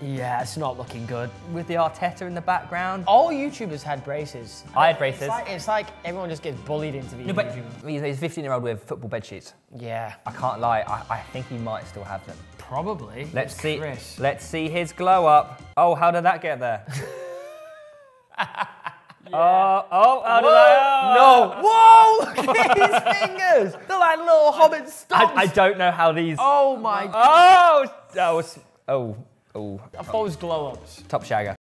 Yeah, it's not looking good. With the Arteta in the background. All YouTubers had braces. I had braces. It's like everyone just gets bullied into being No, but YouTubers. he's a 15-year-old with football bed sheets. Yeah. I can't lie, I think he might still have them. Probably. Let's see. Chris. Let's see his glow up. Oh, how did that get there? Yeah. How did that? No. Whoa! Look at his fingers. They're like little hobbit stumps. I don't know how these. Oh my. Oh, that was. Oh. I thought it was glow ups. Top shagger.